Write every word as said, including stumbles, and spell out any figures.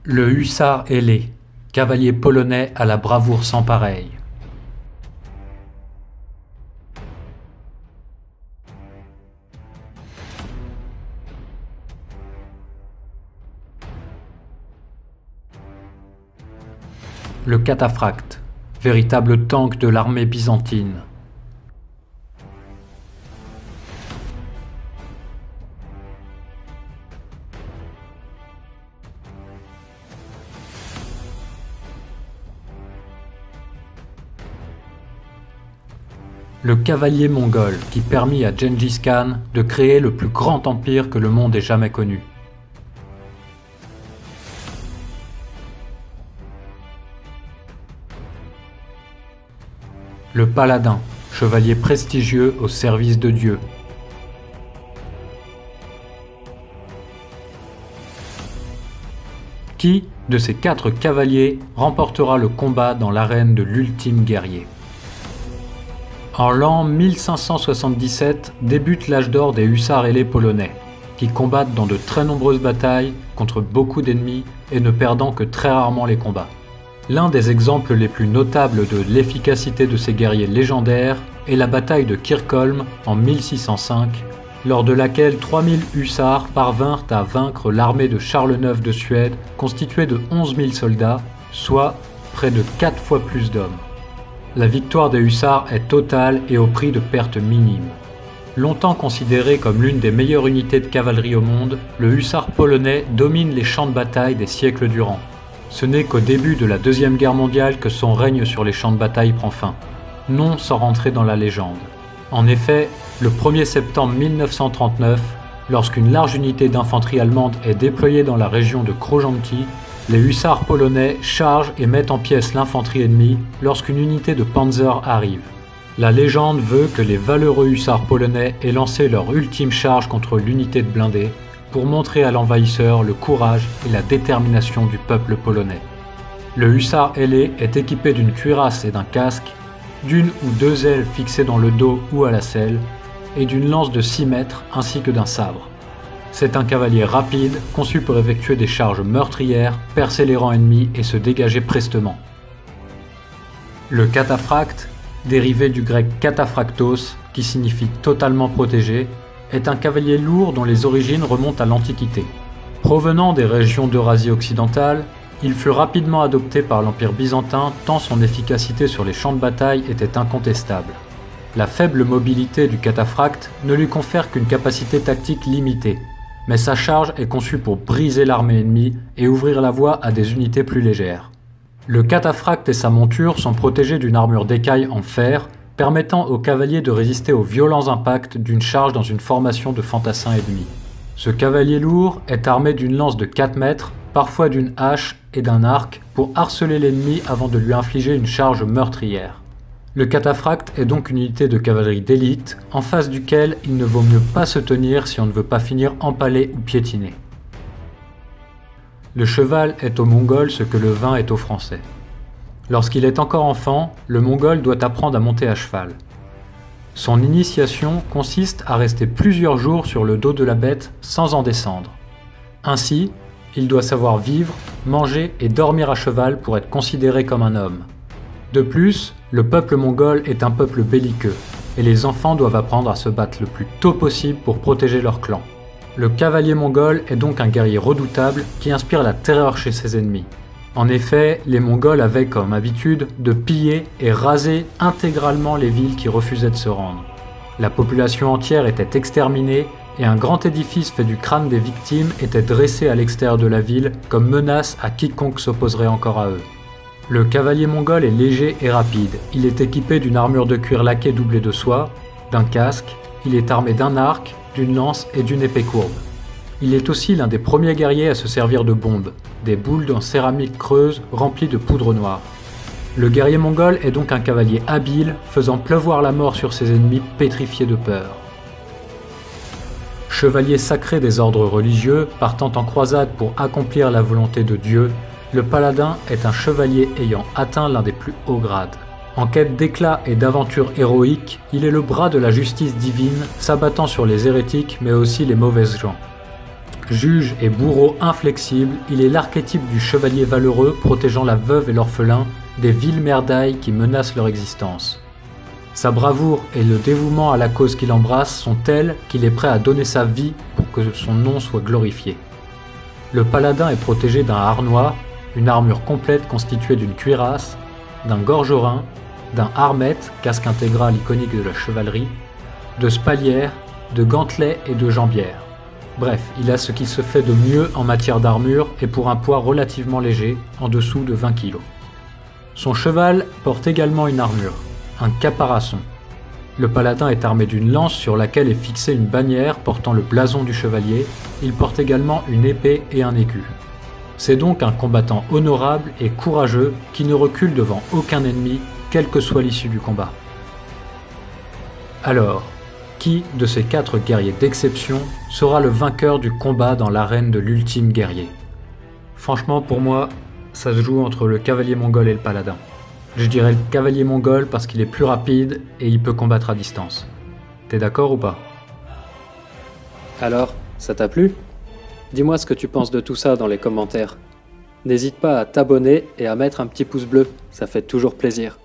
Le hussard ailé, cavalier polonais à la bravoure sans pareille. Le cataphracte, véritable tank de l'armée byzantine. Le cavalier mongol qui permit à Gengis Khan de créer le plus grand empire que le monde ait jamais connu. Le paladin, chevalier prestigieux au service de Dieu. Qui, de ces quatre cavaliers, remportera le combat dans l'arène de l'ultime guerrier? En l'an mille cinq cent soixante-dix-sept débute l'âge d'or des hussards ailés polonais, qui combattent dans de très nombreuses batailles contre beaucoup d'ennemis et ne perdant que très rarement les combats. L'un des exemples les plus notables de l'efficacité de ces guerriers légendaires est la bataille de Kirkholm en mille six cent cinq, lors de laquelle trois mille hussards parvinrent à vaincre l'armée de Charles neuf de Suède constituée de onze mille soldats, soit près de quatre fois plus d'hommes. La victoire des hussards est totale et au prix de pertes minimes. Longtemps considéré comme l'une des meilleures unités de cavalerie au monde, le hussard polonais domine les champs de bataille des siècles durant. Ce n'est qu'au début de la Deuxième Guerre mondiale que son règne sur les champs de bataille prend fin. Non sans rentrer dans la légende. En effet, le premier septembre mille neuf cent trente-neuf, lorsqu'une large unité d'infanterie allemande est déployée dans la région de Krojanki, les hussards polonais chargent et mettent en pièces l'infanterie ennemie lorsqu'une unité de panzer arrive. La légende veut que les valeureux hussards polonais aient lancé leur ultime charge contre l'unité de blindés pour montrer à l'envahisseur le courage et la détermination du peuple polonais. Le hussard ailé est équipé d'une cuirasse et d'un casque, d'une ou deux ailes fixées dans le dos ou à la selle, et d'une lance de six mètres ainsi que d'un sabre. C'est un cavalier rapide, conçu pour effectuer des charges meurtrières, percer les rangs ennemis et se dégager prestement. Le cataphracte, dérivé du grec kataphractos, qui signifie totalement protégé, est un cavalier lourd dont les origines remontent à l'Antiquité. Provenant des régions d'Eurasie occidentale, il fut rapidement adopté par l'Empire byzantin tant son efficacité sur les champs de bataille était incontestable. La faible mobilité du cataphracte ne lui confère qu'une capacité tactique limitée, mais sa charge est conçue pour briser l'armée ennemie et ouvrir la voie à des unités plus légères. Le cataphracte et sa monture sont protégés d'une armure d'écaille en fer, permettant aux cavaliers de résister aux violents impacts d'une charge dans une formation de fantassins ennemis. Ce cavalier lourd est armé d'une lance de quatre mètres, parfois d'une hache et d'un arc, pour harceler l'ennemi avant de lui infliger une charge meurtrière. Le cataphracte est donc une unité de cavalerie d'élite, en face duquel il ne vaut mieux pas se tenir si on ne veut pas finir empalé ou piétiné. Le cheval est aux Mongols ce que le vin est aux Français. Lorsqu'il est encore enfant, le Mongol doit apprendre à monter à cheval. Son initiation consiste à rester plusieurs jours sur le dos de la bête sans en descendre. Ainsi, il doit savoir vivre, manger et dormir à cheval pour être considéré comme un homme. De plus, le peuple mongol est un peuple belliqueux, et les enfants doivent apprendre à se battre le plus tôt possible pour protéger leur clan. Le cavalier mongol est donc un guerrier redoutable qui inspire la terreur chez ses ennemis. En effet, les Mongols avaient comme habitude de piller et raser intégralement les villes qui refusaient de se rendre. La population entière était exterminée et un grand édifice fait du crâne des victimes était dressé à l'extérieur de la ville comme menace à quiconque s'opposerait encore à eux. Le cavalier mongol est léger et rapide. Il est équipé d'une armure de cuir laqué doublée de soie, d'un casque, il est armé d'un arc, d'une lance et d'une épée courbe. Il est aussi l'un des premiers guerriers à se servir de bombes, des boules en céramique creuse remplies de poudre noire. Le guerrier mongol est donc un cavalier habile, faisant pleuvoir la mort sur ses ennemis pétrifiés de peur. Chevalier sacré des ordres religieux, partant en croisade pour accomplir la volonté de Dieu, le paladin est un chevalier ayant atteint l'un des plus hauts grades. En quête d'éclat et d'aventures héroïques, il est le bras de la justice divine, s'abattant sur les hérétiques mais aussi les mauvaises gens. Juge et bourreau inflexible, il est l'archétype du chevalier valeureux protégeant la veuve et l'orphelin des viles merdailles qui menacent leur existence. Sa bravoure et le dévouement à la cause qu'il embrasse sont tels qu'il est prêt à donner sa vie pour que son nom soit glorifié. Le paladin est protégé d'un harnois, une armure complète constituée d'une cuirasse, d'un gorgerin, d'un harmet, casque intégral iconique de la chevalerie, de spalières, de gantelets et de jambières. Bref, il a ce qui se fait de mieux en matière d'armure et pour un poids relativement léger, en dessous de vingt kilos. Son cheval porte également une armure, un caparaçon. Le paladin est armé d'une lance sur laquelle est fixée une bannière portant le blason du chevalier. Il porte également une épée et un écu. C'est donc un combattant honorable et courageux qui ne recule devant aucun ennemi, quelle que soit l'issue du combat. Alors, qui de ces quatre guerriers d'exception sera le vainqueur du combat dans l'arène de l'ultime guerrier? Franchement, pour moi, ça se joue entre le cavalier mongol et le paladin. Je dirais le cavalier mongol parce qu'il est plus rapide et il peut combattre à distance. T'es d'accord ou pas? Alors, ça t'a plu? Dis-moi ce que tu penses de tout ça dans les commentaires. N'hésite pas à t'abonner et à mettre un petit pouce bleu, ça fait toujours plaisir.